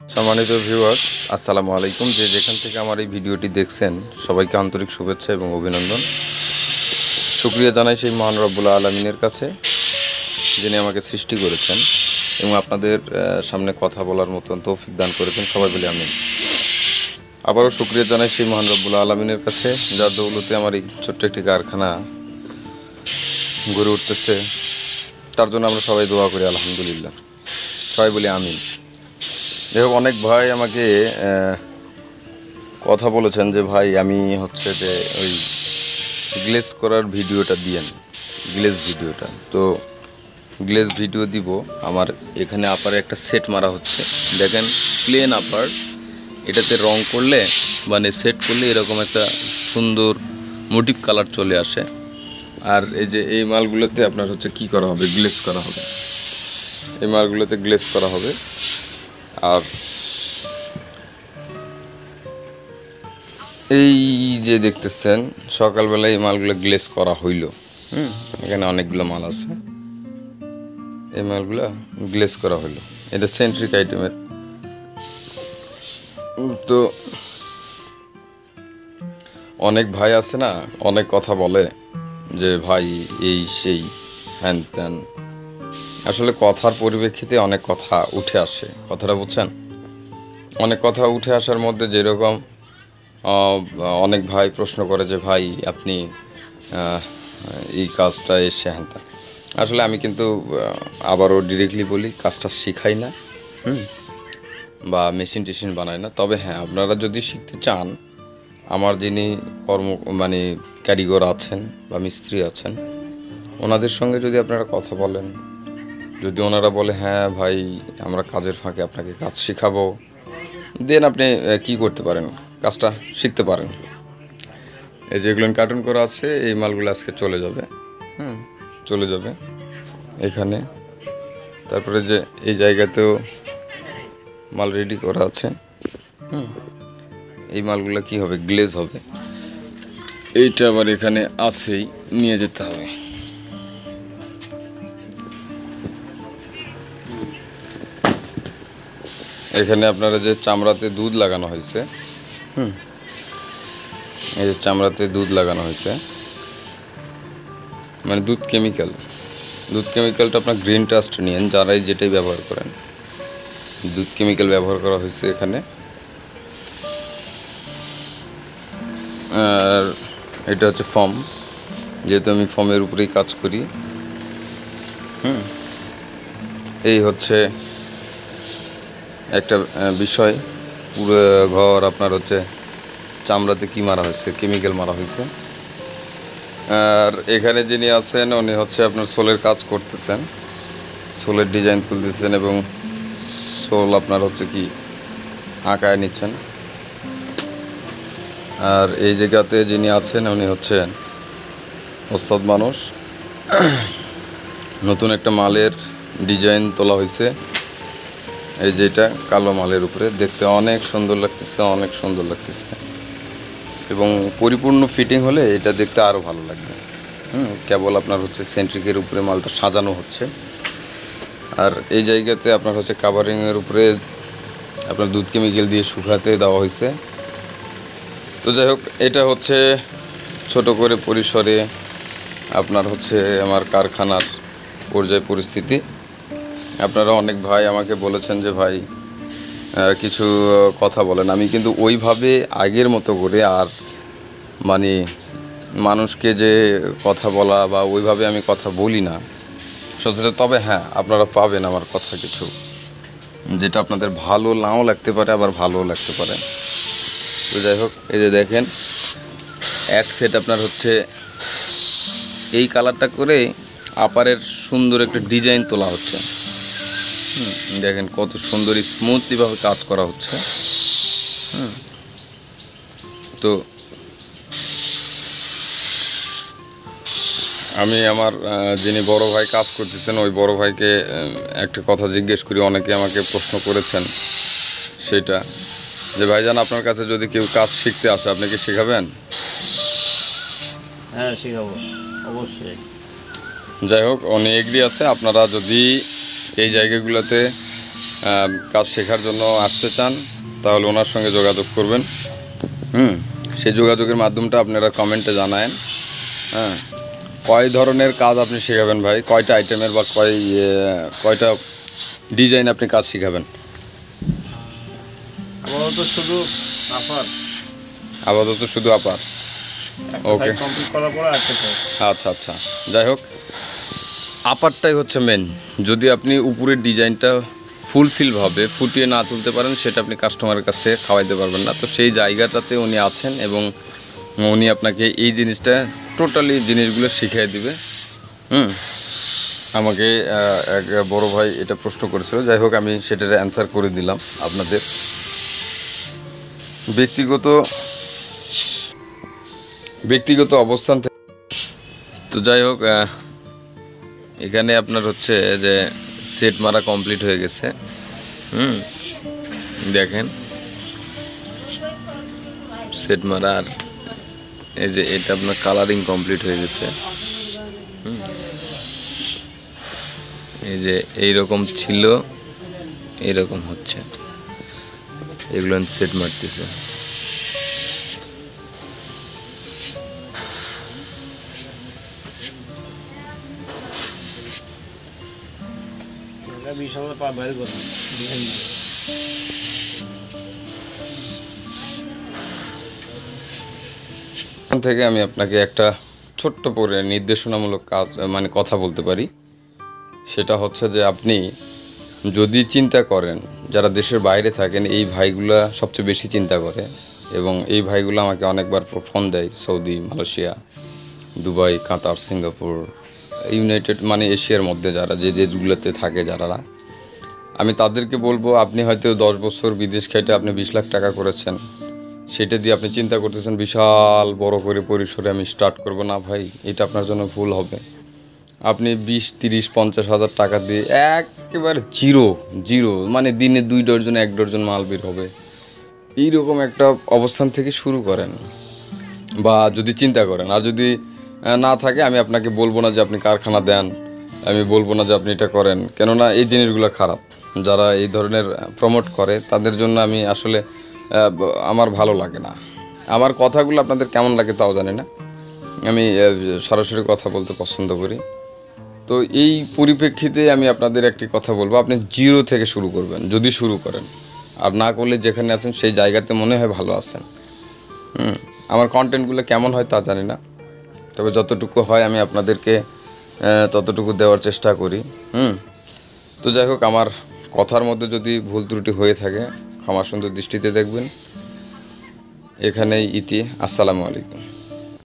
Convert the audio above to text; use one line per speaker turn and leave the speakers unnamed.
সম্মানিত ভিউয়ার্স, আসসালামু আলাইকুম। যে যেখান থেকে আমার এই ভিডিওটি দেখছেন সবাইকে আন্তরিক শুভেচ্ছা এবং অভিনন্দন। শুকরিয়া জানাই সেই মহান রব্বুল আলামিনের কাছে, যিনি আমাকে সৃষ্টি করেছেন এবং আপনাদের সামনে কথা বলার মতন তৌফিক দান করেছেন। সবাই বলি আমিন। আবারও শুকরিয়া জানাই সেই মহান রব্বুল আলামিনের কাছে, যার দৌলতে আমার এই ছোট্ট একটি কারখানা গড়ে উঠতেছে। তার জন্য আমরা সবাই দোয়া করি আলহামদুলিল্লাহ। সবাই বলি আমিন। যাই হোক, অনেক ভাই আমাকে কথা বলেছেন যে ভাই আমি হচ্ছে যে ওই গ্লেজ করার ভিডিওটা দিয়েন, গ্লেজ ভিডিওটা। তো গ্লেজ ভিডিও দিব। আমার এখানে আপারে একটা সেট মারা হচ্ছে, দেখেন প্লেন আপার, এটাতে রং করলে মানে সেট করলে এরকম একটা সুন্দর মোটিভ কালার চলে আসে। আর এই যে এই মালগুলোতে আপনার হচ্ছে কি করা হবে, গ্লেজ করা হবে। এই মালগুলোতে গ্লেজ করা হবে। আর এই যে দেখতেছেন সকালবেলায় এই মালগুলো গ্লেজ করা হইল। এখানে অনেকগুলো মাল আছে, এই মালগুলো গ্লেজ করা হইলো। এটা সেন্ট্রিক আইটেমের। তো অনেক ভাই আছে না, অনেক কথা বলে যে ভাই এই সেই হ্যান ত্যান। আসলে কথার পরিপ্রেক্ষিতে অনেক কথা উঠে আসে, কথাটা বুঝছেন? অনেক কথা উঠে আসার মধ্যে যেরকম অনেক ভাই প্রশ্ন করে যে ভাই আপনি এই কাজটা এসে হ্যান ত্যান। আসলে আমি কিন্তু আবারও ডিরেক্টলি বলি, কাজটা শিখাই না বা মেশিন টেশিন বানাই না। তবে হ্যাঁ, আপনারা যদি শিখতে চান, আমার যিনি মানে কারিগর আছেন বা মিস্ত্রি আছেন, ওনাদের সঙ্গে যদি আপনারা কথা বলেন, যদি ওনারা বলে হ্যাঁ ভাই আমরা কাজের ফাঁকে আপনাকে কাজ শেখাবো, দেন আপনি কি করতে পারেন, কাজটা শিখতে পারেন। এই যেগুলো কার্টুন করা আছে এই মালগুলো আজকে চলে যাবে, চলে যাবে এখানে। তারপরে যে এই জায়গাতেও মাল রেডি করা আছে, এই মালগুলো কি হবে, গ্লেজ হবে। এইটা আবার এখানে আসেই নিয়ে যেতে হবে। এখানে আপনারা যে চামড়াতে দুধ লাগানো হয়েছে, এই যে চামড়াতে দুধ লাগানো হয়েছে, মানে দুধ কেমিক্যাল। দুধ কেমিক্যালটা আপনার গ্রিন ট্রাস্ট নিয়েন, যারাই যেটাই ব্যবহার করেন, দুধ কেমিক্যাল ব্যবহার করা হয়েছে এখানে। আর এটা হচ্ছে ফর্ম, যেহেতু আমি ফর্মের উপরেই কাজ করি। এই হচ্ছে একটা বিষয়। পুরো ঘর আপনার হচ্ছে চামড়াতে কি মারা হয়েছে, কেমিক্যাল মারা হয়েছে। আর এখানে যিনি আছেন উনি হচ্ছে আপনার সোলের কাজ করতেছেন, সোলের ডিজাইন তুলতেছেন এবং সোল আপনার হচ্ছে কি আঁকায় নিচ্ছেন। আর এই জায়গাতে যিনি আছেন উনি হচ্ছেন ওস্তাদ মানুষ। নতুন একটা মালের ডিজাইন তোলা হয়েছে, এই যেটা কালো মালের উপরে, দেখতে অনেক সুন্দর লাগতেছে, অনেক সুন্দর লাগতেছে। এবং পরিপূর্ণ ফিটিং হলে এটা দেখতে আরও ভালো লাগবে। কেবল আপনার হচ্ছে সেন্ট্রিকের উপরে মালটা সাজানো হচ্ছে। আর এই জায়গাতে আপনার হচ্ছে কাভারিংয়ের উপরে আপনার দুধ কেমিক্যাল দিয়ে শুকাতে দেওয়া হয়েছে। তো যাই হোক, এটা হচ্ছে ছোট করে পরিসরে আপনার হচ্ছে আমার কারখানার পর্যায় পরিস্থিতি। আপনারা অনেক ভাই আমাকে বলেছেন যে ভাই কিছু কথা বলেন। আমি কিন্তু ওইভাবে আগের মতো করে আর মানে মানুষকে যে কথা বলা বা ওইভাবে আমি কথা বলি না সচরাচর। তবে হ্যাঁ, আপনারা পাবেন আমার কথা কিছু, যেটা আপনাদের ভালো নাও লাগতে পারে, আবার ভালোও লাগতে পারে। তো যাই হোক, এই যে দেখেন এক সেট আপনার হচ্ছে এই কালারটা করে আপারের সুন্দর একটা ডিজাইন তোলা হচ্ছে। দেখেন কত সুন্দর স্মুথলিভাবে কাজ করা হচ্ছে। তো আমি আমার যিনি বড় ভাই কাজ করতেছেন ওই বড় ভাইকে একটা কথা জিজ্ঞেস করি। অনেকে আমাকে প্রশ্ন করেছেন সেটা যে ভাইজান আপনার কাছে যদি কেউ কাজ শিখতে আসে আপনি কি শেখাবেন?
হ্যাঁ, শেখাবো অবশ্যই।
যাই হোক, উনি এগ্রি আছে। আপনারা যদি এই জায়গাগুলোতে কাজ শেখার জন্য আসতে চান তাহলে ওনার সঙ্গে যোগাযোগ করবেন। সেই যোগাযোগের মাধ্যমটা আপনারা কমেন্টে জানায়েন। হ্যাঁ, কয় ধরনের কাজ আপনি শেখাবেন ভাই, কয়টা আইটেমের বা কয়টা ডিজাইন আপনি কাজ শেখাবেন? আপাতত শুধু আপার। ওকে, আচ্ছা আচ্ছা, যাই হোক, আপারটাই হচ্ছে মেন। যদি আপনি উপরের ডিজাইনটা ফুলফিলভাবে ফুটিয়ে না তুলতে পারেন, সেটা আপনি কাস্টমারের কাছে খাওয়াইতে পারবেন না। তো সেই জায়গাটাতে উনি আছেন এবং উনি আপনাকে এই জিনিসটা টোটালি জিনিসগুলো শিখিয়ে দিবে। আমাকে এক বড় ভাই এটা প্রশ্ন করেছিল, যাই হোক আমি সেটার অ্যান্সার করে দিলাম আপনাদের। ব্যক্তিগত অবস্থান থেকে। তো যাই হোক, এখানে আপনার হচ্ছে যে সেট মারা কমপ্লিট হয়ে গেছে। দেখেন সেট মারা, আর এই যে এটা আপনার কালারিং কমপ্লিট হয়ে গেছে। এই যে এইরকম ছিল, এইরকম হচ্ছে, এগুলো সেট মারতেছে। থেকে আমি আপনাকে একটা ছোট্ট করে নির্দেশনামূলক কাজ মানে কথা বলতে পারি। সেটা হচ্ছে যে আপনি যদি চিন্তা করেন, যারা দেশের বাইরে থাকেন, এই ভাইগুলা সবচেয়ে বেশি চিন্তা করে এবং এই ভাইগুলো আমাকে অনেকবার ফোন দেয়। Saudi, Malaysia, Dubai, Qatar, Singapore, United মানে এশিয়ার মধ্যে যারা যে দেশগুলোতে থাকে যারা, আমি তাদেরকে বলবো, আপনি হয়তো 10 বছর বিদেশ খেটে আপনি 20 লাখ টাকা করেছেন, সেটা দিয়ে আপনি চিন্তা করতেছেন বিশাল বড় করে পরিসরে আমি স্টার্ট করব। না ভাই, এটা আপনার জন্য ভুল হবে। আপনি 20, 30, 50 হাজার টাকা দিয়ে একেবারে জিরো মানে দিনে 2 ডজন 1 ডজন মাল বের হবে, এইরকম একটা অবস্থান থেকে শুরু করেন বা যদি চিন্তা করেন। আর যদি না থাকে, আমি আপনাকে বলবো না যে আপনি কারখানা দেন, আমি বলবো না যে আপনি এটা করেন, কেননা এই জিনিসগুলো খারাপ। যারা এই ধরনের প্রমোট করে তাদের জন্য আমি আসলে আমার ভালো লাগে না। আমার কথাগুলো আপনাদের কেমন লাগে তাও জানি না, আমি সরাসরি কথা বলতে পছন্দ করি। তো এই পরিপ্রেক্ষিতে আমি আপনাদের একটি কথা বলবো, আপনি 0 থেকে শুরু করবেন যদি শুরু করেন। আর না করলে যেখানে আছেন সেই জায়গাতে মনে হয় ভালো আছেন। আমার কন্টেন্টগুলো কেমন হয় তা জানি না, তবে যতটুকু হয় আমি আপনাদেরকে ততটুকু দেওয়ার চেষ্টা করি। তো যাই হোক, আমার কথার মধ্যে যদি ভুল ত্রুটি হয়ে থাকে ক্ষমা সুন্দর দৃষ্টিতে দেখবেন। এখানেই ইতি। আসসালামু আলাইকুম।